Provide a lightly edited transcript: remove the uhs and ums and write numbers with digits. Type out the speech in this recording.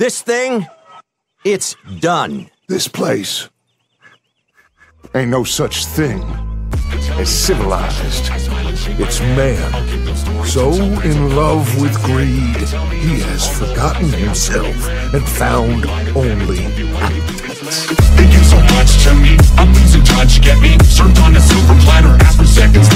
This thing, it's done. This place ain't no such thing as civilized. It's man, so in love with greed, he has forgotten himself and found only appetites. Thank you so much to me. I'm losing touch, get me served on a silver platter. Ask for seconds.